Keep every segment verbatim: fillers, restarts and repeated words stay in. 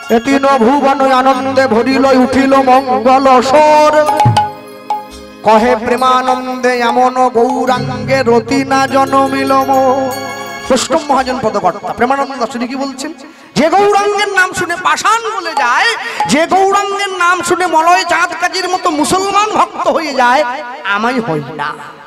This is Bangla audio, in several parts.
এতিন ভুবন আনন্দে ভরিল উঠিল মঙ্গল স্বর কহে প্রেমানন্দে এমন গৌরাঙ্গে রতি না জনমিল বৈষ্ণব মহাজন পদকর্তা প্রেমানন্দ দাসনী কি বলছেন? যে গৌরাঙ্গের নাম শুনে পাষাণ বলে যায়, যে গৌরাঙ্গের নাম শুনে মলয় চাঁদ কাজীর মতো মুসলমান ভক্ত হয়ে যায়, আমি হই না,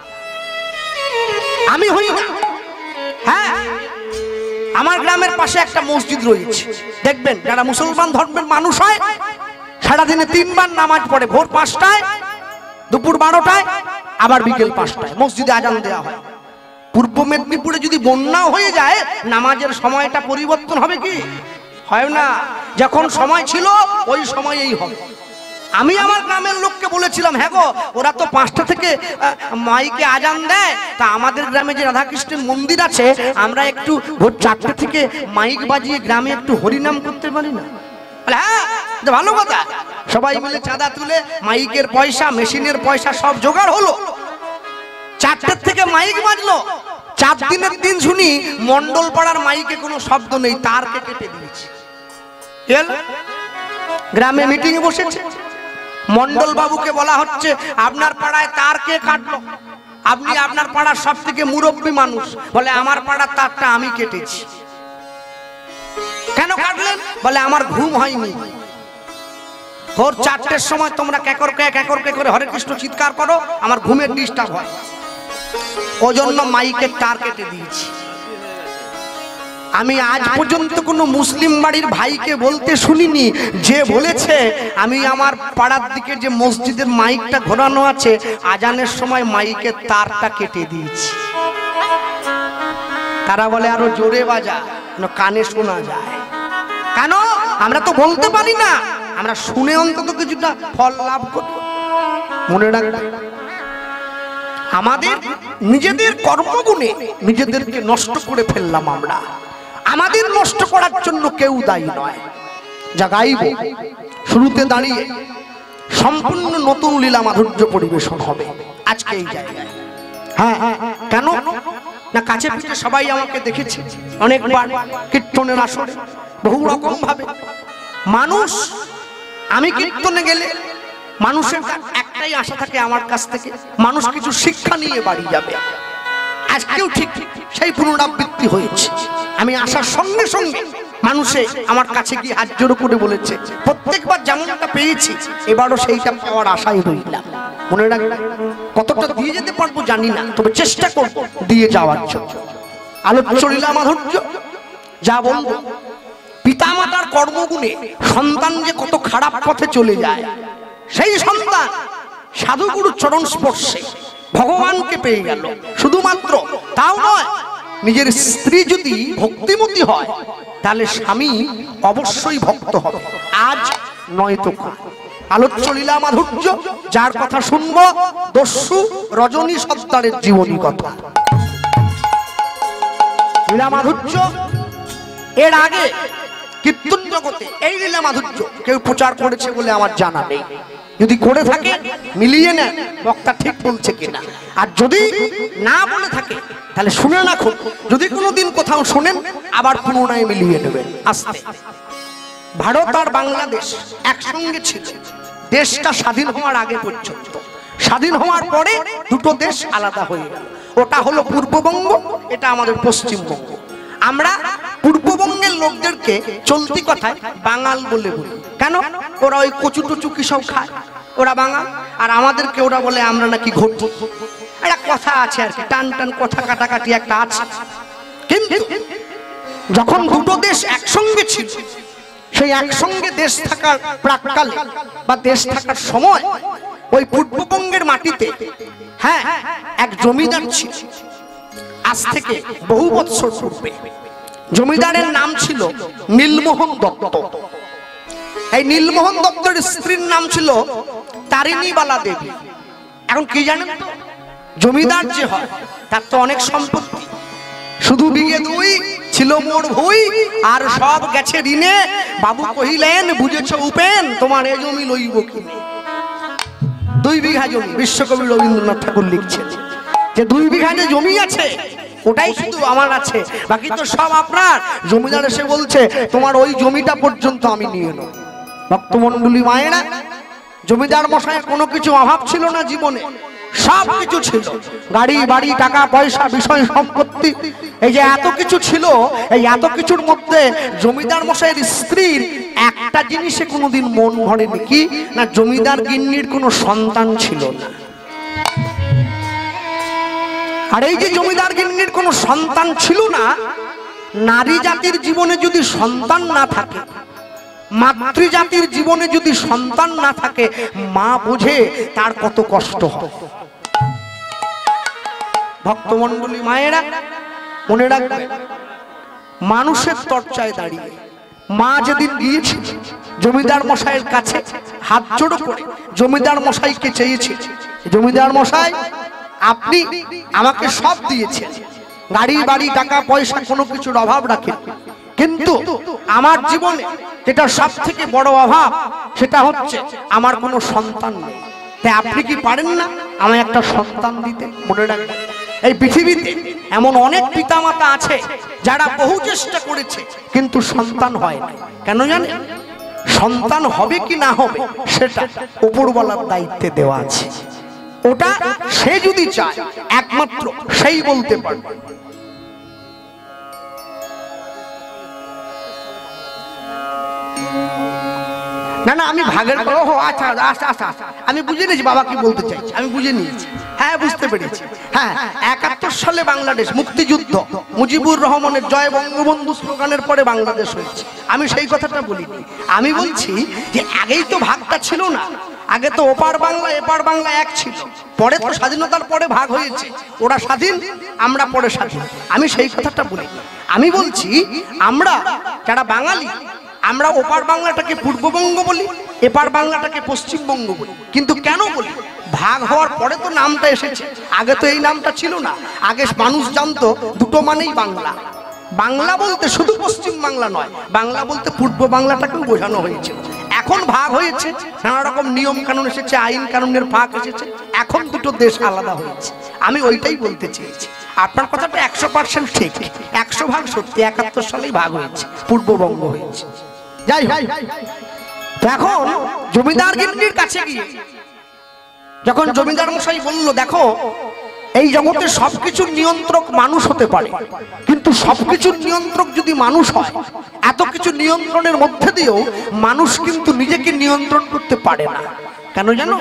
আমি হই না। হ্যাঁ, আমার গ্রামের পাশে একটা মসজিদ রয়েছে, দেখবেন যারা মুসলমান ধর্মের মানুষ হয় সারাদিনে তিনবার নামাজ পড়ে, ভোর পাঁচটায়, দুপুর বারোটায়, আবার বিকেল পাঁচটায় মসজিদে আজান দেওয়া হয়। পূর্ব মেদিনীপুরে যদি বন্যাও হয়ে যায় নামাজের সময়টা পরিবর্তন হবে কি? হয় না। যখন সময় ছিল ওই সময়েই হবে। আমি আমার গ্রামের লোককে বলেছিলাম, হ্যাঁ গো, ওরা তো পাঁচটা থেকে মাইকে আজান দেয়, তা আমাদের গ্রামে যে রাধাকৃষ্ণের মন্দির আছে আমরা একটু ভোর চারটে থেকে মাইক বাজিয়ে গ্রামে একটু হরিনাম করতে পারি না? হ্যাঁ, ভালো কথা। সবাই মিলে চাঁদা তুলে মাইকের পয়সা, মেশিনের পয়সা সব জোগাড় হলো। চারটের থেকে মাইক বাজলো। চার দিনের দিন শুনি মন্ডল পাড়ার মাইকে কোনো শব্দ নেই, তারকে কেটে দিয়েছে। গ্রামে মিটিং বসেছে, মন্ডল বাবুকে বলা হচ্ছে আপনার পাড়ায় তার কে কাটলো? আপনি আপনার পাড়ার সব থেকে মুরব্বী মানুষ, বলে আমার পাড়ার তারটা আমি কেটেছি। কেন কাটলেন? বলে আমার ঘুম হয়নি। ভোর চারটের সময় তোমরা ক্যাকর কে ক্যাকর কে করে হরে কৃষ্ণ চিৎকার করো, আমার ঘুমের ডিস্টার্ব হয়, ওই জন্য মাইকের তার কেটে দিয়েছি। আমি আজ পর্যন্ত কোনো মুসলিম বাড়ির ভাইকে বলতে শুনিনি যে বলেছে আমি আমার পাড়ার দিকে যে মসজিদের মাইকটা ঘোরানো আছে আজানের সময় মাইকের তারটা কেটে দিয়েছি। তারা বলে আরো জোরে বাজা, কানে শোনা যায়। কেন? আমরা তো বলতে পারি না, আমরা শুনে অন্তত কিছুটা ফল লাভ করি। মনে রাখবেন, আমাদের নিজেদের কর্মগুণে নিজেদেরকে নষ্ট করে ফেললাম আমরা। আমাদের নষ্ট করার জন্য কেউ দায়ী নয়। যা গাইব শুরুতে দাঁড়িয়ে সম্পূর্ণ নতুন লীলা মাধুর্য পরিবেশন হবে আজকে এই জায়গায়। হ্যাঁ, কেন না কাছে পিঠে সবাই আমাকে দেখেছে অনেকবার কীর্তনের আসরে, বহু রকম ভাবে মানুষ। আমি কীর্তনে গেলে মানুষের একটাই আশা থাকে আমার কাছ থেকে, মানুষ কিছু শিক্ষা নিয়ে বাড়ি যাবে। আজকেও ঠিক সেই পুনরাবৃত্তি হয়েছে। আমি আসার সঙ্গে সঙ্গে মানুষে আমার কাছে গিয়ে হাত জোড়ো করে বলেছে, প্রত্যেকবার যেমনটা পেয়েছি এবারও সেইটা পাওয়ার আশায় রইলাম। মনে রাখবেন, কতটা দিয়ে যেতে পারবো জানি না, তবে চেষ্টা করবো দিয়ে যাওয়ার জন্য। আলোচ্য লীলা মাধুর্য যা বলবো, পিতামাতার কর্মগুণে সন্তান যে কত খারাপ পথে চলে যায়, সেই সন্তান সাধুগুরুর চরণ স্পর্শে ভগবানকে পেয়ে গেল। শুধুমাত্র তাও নয়, নিজের স্ত্রী যদি ভক্তিমতী হয় তাহলে স্বামী অবশ্যই ভক্ত হবে, আজ নয়তো কাল। আলোচ্য লীলা মাধুর্য যার কথা শুনবো, দস্যু রজনী সত্তারের জীবনী কথা। লীলা মাধুর্য এর আগে কীর্তন জগতে এই লীলা মাধুর্য কেউ প্রচার করেছে বলে আমার জানা নেই। যদি করে থাকে মিলিয়ে নেন বক্তা ঠিক বলছে কিনা, আর যদি না বলে থাকে তাহলে শুনে রাখুন। যদি কোনোদিন কোথাও শোনেন আবার পুনরায় মিলিয়ে নেবেন। আস্তে ভারত আর বাংলাদেশ একসঙ্গে ছিল দেশটা স্বাধীন হওয়ার আগে পর্যন্ত। স্বাধীন হওয়ার পরে দুটো দেশ আলাদা হয়ে গেল। ওটা হলো পূর্ববঙ্গ, এটা আমাদের পশ্চিমবঙ্গ। আমরা পূর্ববঙ্গের লোকদেরকে চলতি কথায় বাঙাল বলে বলি। কেন? ওরা ওই কচু টচু কি সব খায়, ওরা বাঙাল। আর আমাদেরকে ওরা বলে আমরা নাকি ঘটি। একটা কথা আছে আর কি, টান টান কথা কাটাকাটি একটা আছে। কিন্তু যখন দুটো দেশ একসঙ্গে ছিল, সেই একসঙ্গে দেশ থাকার প্রাককালে বা দেশ থাকার সময় ওই পূর্ববঙ্গের মাটিতে হ্যাঁ এক জমিদার ছিল। আজ থেকে বহু বছর পূর্বে জমিদারের নাম ছিল নীলমোহন দত্ত। এই নীলমোহন দত্তের স্ত্রীর নাম ছিল তারিণীবালা দেবী। এখন কি জানেন তো, জমিদার যে হয় তার তো অনেক সম্পত্তি, শুধু বিঘে দুই ছিল মোর ভুই, আর সব গেছে ঋণে। বাবু কহিলেন বুঝেছ উপেন, তোমার এ জমি লইব কিনে। দুই বিঘা জমি, বিশ্বকবি রবীন্দ্রনাথ ঠাকুর লিখছেন যে দুই বিঘা যে জমি আছে ওটাই শুধু আমার আছে, বাকি তো সব আপনার। জমিদার এসে বলছে তোমার ওই জমিটা পর্যন্ত আমি নিয়ে নেব। ভক্তমণ্ডলী মায়েরা, জমিদার মশাইয়ের কোনো কিছু অভাব ছিল না জীবনে, সব কিছু ছিল, গাড়ি বাড়ি টাকা পয়সা বিষয় সম্পত্তি, এই যে এত কিছু ছিল। এই এত কিছুর মধ্যে জমিদার মশাইয়ের স্ত্রীর একটা জিনিসে কোনোদিন মন ভরেনি, কি না জমিদার গিন্নির কোনো সন্তান ছিল না। আর এই যে জমিদার গিন্নির কোনো সন্তান ছিল না, নারী জাতির জীবনে যদি সন্তান না থাকে, মাতৃজাতির জীবনে যদি সন্তান না থাকে, মা বোঝে তার কত কষ্ট হয়। ভক্তমণ্ডলী মায়েরা মনে রাখবে, মানুষের চর্চায় দাঁড়িয়ে মা যেদিন গিয়েছে জমিদার মশাইয়ের কাছে হাত জোড়ো করে জমিদার মশাইকে চেয়েছে, জমিদার মশাই আপনি আমাকে সব দিয়েছেন, গাড়ি বাড়ি টাকা পয়সা কোনো কিছুর অভাব রাখেন, কিন্তু আমার জীবনে যেটা সব থেকে বড় অভাব সেটা হচ্ছে আমার কোনো সন্তান নেই। তাই আপনি কি পারেন না আমায় একটা সন্তান দিতে? মনে রাখবেন, এই পৃথিবীতে এমন অনেক পিতামাতা আছে যারা বহু চেষ্টা করেছে কিন্তু সন্তান হয় না। কেন জানেন? সন্তান হবে কি না হবে সেটা উপরওয়ালার দায়িত্বে দেওয়া আছে। ওটা সে যদি চায় একমাত্র সেই বলতে পারবে। না না আমি ভাগের ও আচ্ছা আচ্ছা আচ্ছা আমি বুঝে নিয়েছি বাবা কি বলতে চাইছি, আমি বুঝে নিয়েছি, হ্যাঁ বুঝতে পেরেছি। হ্যাঁ, একাত্তর সালে বাংলাদেশ মুক্তিযুদ্ধ, মুজিবুর রহমানের জয় বঙ্গবন্ধু স্লোগানের পরে বাংলাদেশ হয়েছে। আমি সেই কথাটা বলিনি, আমি বলছি যে আগেই তো ভাগটা ছিল না। আগে তো ওপার বাংলা এপার বাংলা এক ছিল, পরে তো স্বাধীনতার পরে ভাগ হয়েছে, ওরা স্বাধীন আমরা পরে স্বাধীন। আমি সেই কথাটা বলি, আমি বলছি আমরা যারা বাঙালি আমরা ওপার বাংলাটাকে পূর্ববঙ্গ বলি, এপার বাংলাটাকে পশ্চিমবঙ্গ বলি। কিন্তু কেন বলি? ভাগ হওয়ার পরে তো নামটা এসেছে, আগে তো এই নামটা ছিল না। আগে মানুষ জানতো দুটো মানেই বাংলা। বাংলা বলতে শুধু পশ্চিম বাংলা নয়, বাংলা বলতে পূর্ব বাংলাটাকেও বোঝানো হয়েছিল। এখন ভাগ হয়েছে, নানা রকম নিয়ম কানুন এসেছে, আইন কানুনের ভাগ এসেছে, এখন দুটো দেশ আলাদা হয়েছে। আমি ওইটাই বলতে চেয়েছি। আপনার কথাটা একশো পার্সেন্ট ঠিক, একশো ভাগ সত্যি। একাত্তর সালেই ভাগ হয়েছে, পূর্ববঙ্গ হয়েছে। যাই হোক, এখন জমিদার গিন্নির কাছে গিয়ে যখন জমিদার মশাই বলল, দেখো এই জগতে সবকিছুর নিয়ন্ত্রক মানুষ হতে পারে, কিন্তু সবকিছুর নিয়ন্ত্রক যদি মানুষ হয়, এত কিছু নিয়ন্ত্রণের মধ্যে দিয়েও মানুষ কিন্তু নিজেকে নিয়ন্ত্রণ করতে পারে না। কেন জানো?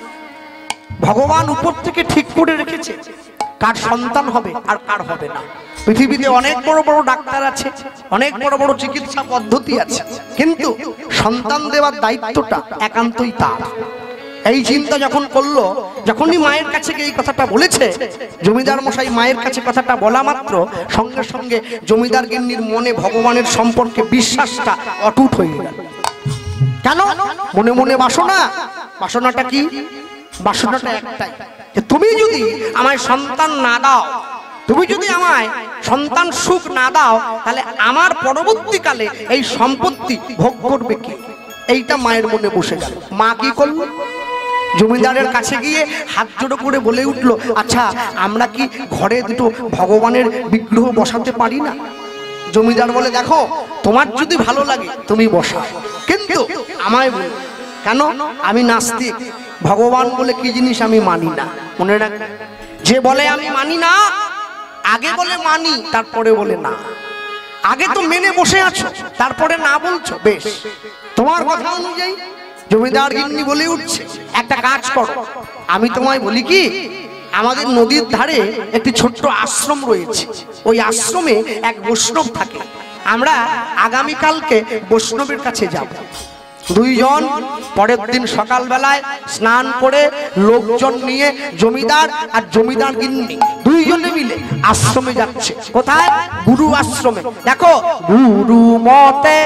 ভগবান উপর থেকে ঠিক করে রেখেছে কার সন্তান হবে আর কার হবে না। পৃথিবীতে অনেক বড় বড় ডাক্তার আছে, অনেক বড় বড় চিকিৎসা পদ্ধতি আছে, কিন্তু সন্তান দেওয়ার দায়িত্বটা একান্তই তার। এই চিন্তা যখন করলো, যখনই মায়ের কাছে গিয়ে এই কথাটা বলেছে, জমিদার মশাই মায়ের কাছে কথাটা বলা মাত্র সঙ্গে সঙ্গে জমিদার গিন্নির মনে ভগবানের সম্পর্কে বিশ্বাসটা অটুট হয়ে গেল। কেন? মনে মনে বাসনা। বাসনাটা কি? বাসনাটা একটাই, যে তুমি যদি আমায় সন্তান না দাও, তুমি যদি আমায় সন্তান সুখ না দাও, তাহলে আমার পরবর্তীকালে এই সম্পত্তি ভোগ করবে কে? এইটা মায়ের মনে বসে গেল। মা কি করল? জমিদারের কাছে গিয়ে হাত জোড়ো করে বলে উঠলো, আচ্ছা আমরা কি ঘরে দুটো ভগবানের বিগ্রহ বসাতে পারি না? জমিদার বলে, দেখো তোমার যদি ভালো লাগে তুমি বসাও, কিন্তু আমায় বলো। কেন? আমি নাস্তিক, ভগবান বলে কি জিনিস আমি মানি না। মনে রাখ, যে বলে আমি মানি না, আগে বলে মানি তারপরে বলে না। আগে তো মেনে বসে আছো, তারপরে না বলছো, বেশ তোমার কথা অনুযায়ী। জমিদার গিন্নি বলে উঠছে, একটা কাজ করো, আমি তোমায় বলি কি, আমাদের নদীর ধারে একটি ছোট্ট আশ্রম রয়েছে, ওই আশ্রমে এক বৈষ্ণব থাকে, আমরা আগামীকালকে বৈষ্ণবের কাছে যাব। দুইজন পরের দিন সকালবেলায় স্নান করে লোকজন নিয়ে জমিদার আর জমিদার গিন্নি দুইজনে মিলে আশ্রমে যাচ্ছে। কোথায়? গুরু আশ্রমে। দেখো, গুরু মতে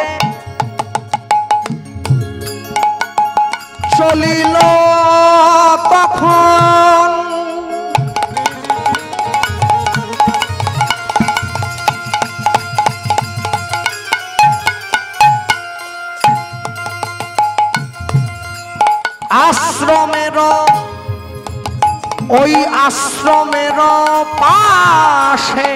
চলিল তখন আশ্রমের ওই আশ্রমের পাশে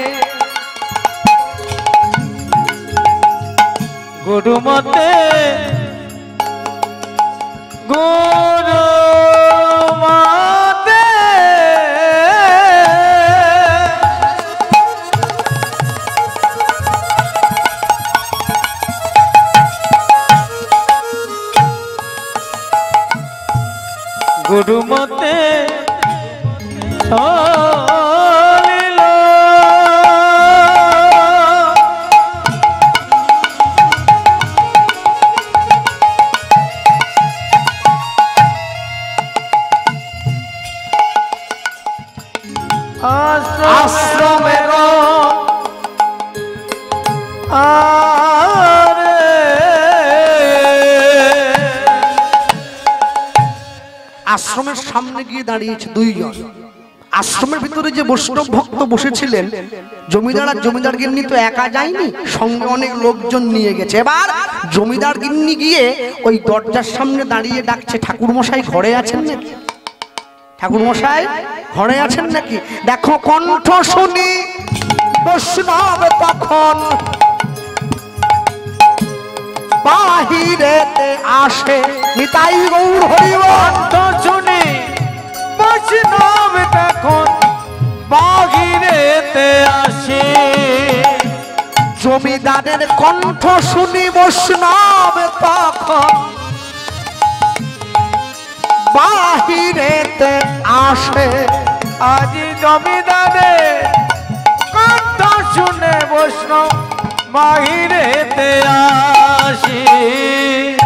গুরুমতে গুরুমতে গুরুমতে চলিল আশ্রমের আরে আশ্রমের সামনে গিয়ে দাঁড়িয়েছে দুইজন। আশ্রমের ভিতরে যে বৈষ্ণব ভক্ত বসেছিলেন, জমিদার আর জমিদার গিন্নি তো একা যায়নি, সঙ্গে অনেক লোকজন নিয়ে গেছে। এবার জমিদার গিন্নি গিয়ে ওই দরজার সামনে দাঁড়িয়ে ডাকছে, ঠাকুর মশাই ঘরে আছেন নাকি? ঠাকুর মশাই ঘরে আছেন নাকি? দেখো কণ্ঠ শুনি বৈষ্ণব তখন বাহিরেতে আসে, নিতাই গৌর হরিব। কণ্ঠ শুনি বৈষ্ণব তখন বাহিরেতে আসে, জমিদারের কণ্ঠ শুনি বৈষ্ণব তখন বাহিরেতে আসে। আজি জমিদারের কণ্ঠ শুনে বৈষ্ণব বাহিরেতে আসে।